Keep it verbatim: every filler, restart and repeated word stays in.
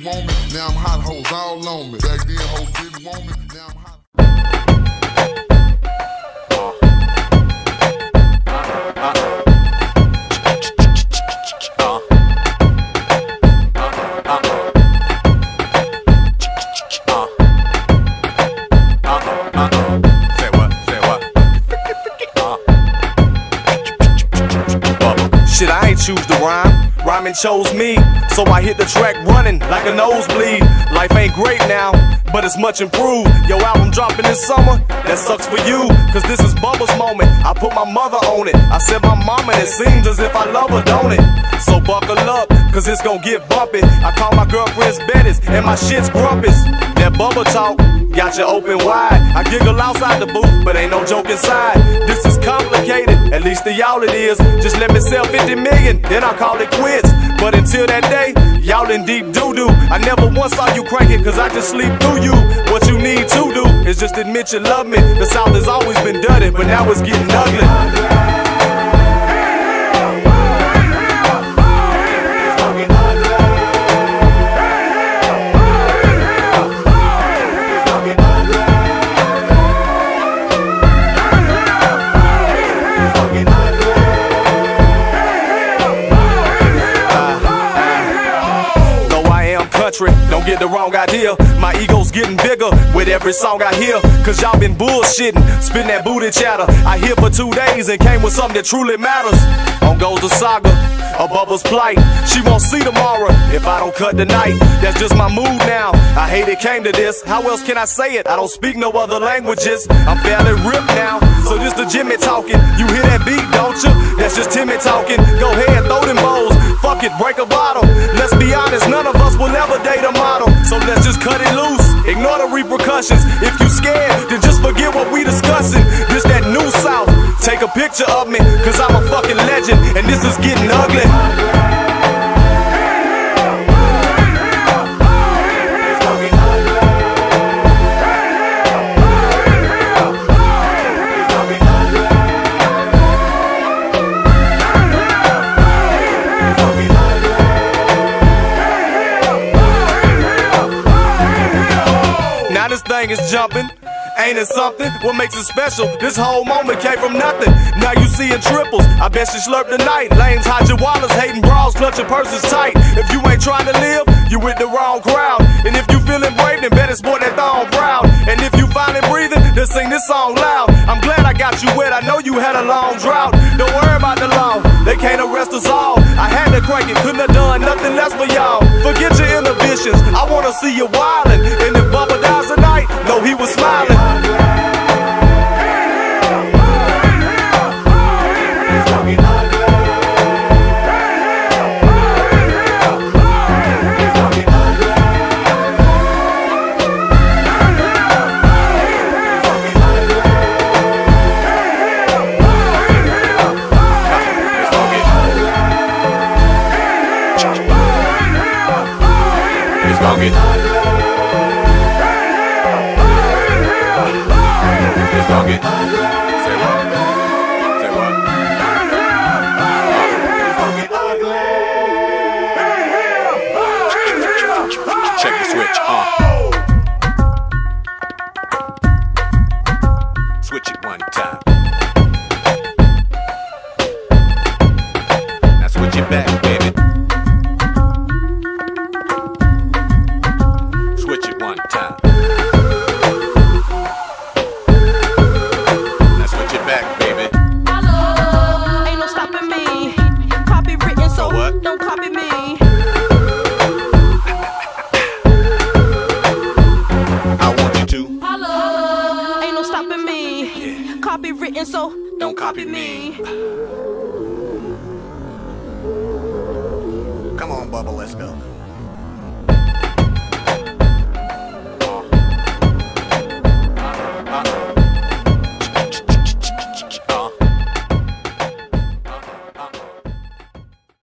didn't want me, now I'm hot hoes all on me. Back then hoes didn't want me, now I'm hot. Shit, I ain't choose to rhyme, rhyming chose me. So I hit the track running like a nosebleed. Life ain't great now, but it's much improved. Your album dropping this summer, that sucks for you, cause this is Bubba's moment. I put my mother on it, I said my mama, and it seems as if I love her, don't it? So buckle up, cause it's gon' get bumpy. I call my girlfriends Betty's, and my shit's Grumpus. That Bubba talk got you open wide. I giggle outside the booth, but ain't no joke inside. This is complicated, at least to y'all it is. Just let me sell fifty million, then I'll call it quits. But until that day, y'all in deep doo-doo. I never once saw you cranking, cause I just sleep through you. What you need to do is just admit you love me. The South has always been dirty, but now it's getting ugly. Don't get the wrong idea, my ego's getting bigger with every song I hear. Cause y'all been bullshitting, spitting that booty chatter. I here for two days and came with something that truly matters. On goes the saga of Bubba's plight. She won't see tomorrow if I don't cut tonight. That's just my mood now, I hate it came to this. How else can I say it? I don't speak no other languages. I'm fairly ripped now, so this the Jimmy talking. You hear that beat, don't you? That's just Timmy talking. Go ahead, throw them bowls, fuck it, break a bottle. Let's be honest, none of us will ever date a model. So let's just cut it loose, ignore the repercussions. If you scared, then just forget what we discussing. This that new South, take a picture of me, cause I'm a fucking legend, and this is getting ugly. This thing is jumping, ain't it something? What makes it special? This whole moment came from nothing. Now you seeing triples, I bet she slurp tonight. Lames, hide your wallets, hating bras, clutching purses tight. If you ain't trying to live, you with the wrong crowd. And if you feeling brave, then better sport that thong proud. And if you finally breathing, then sing this song loud. I'm glad I got you wet, I know you had a long drought. Don't worry about the law, they can't arrest us all. I had to crank it, couldn't have done nothing less for y'all. Forget your inhibitions, I wanna see you wildin'. And if Bubba dies tonight, know he was smiling. It's gonna get It's gonna get Say what? Say what? It's gonna get ugly. Check the switch, uh switch it one time. Now switch it back, baby. Switch it one time. Now switch it back, baby. Hello, ain't no stopping me. Copywritten, so what? Don't copy me. I want you to. Hello, ain't no stopping me. Yeah. Copywritten, so Don't don't copy copy me. me. Come on, Bubba, let's go.